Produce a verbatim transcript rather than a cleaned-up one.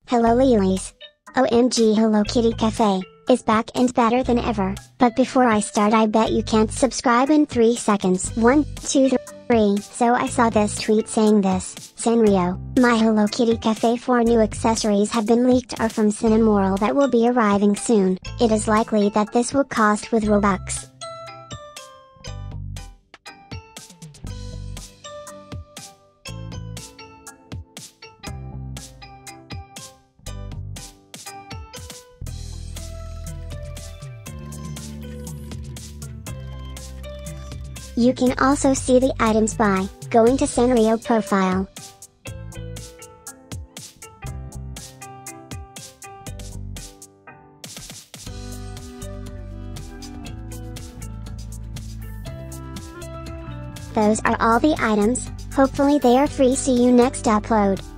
Hello Lilies! O M G Hello Kitty Cafe is back and better than ever, but before I start I bet you can't subscribe in three seconds. one, two, three. So I saw this tweet saying this: Sanrio, my Hello Kitty Cafe four new accessories have been leaked are from Cinnamoroll that will be arriving soon. It is likely that this will cost with Robux. You can also see the items by going to Sanrio profile. Those are all the items, hopefully they are free. See you next upload.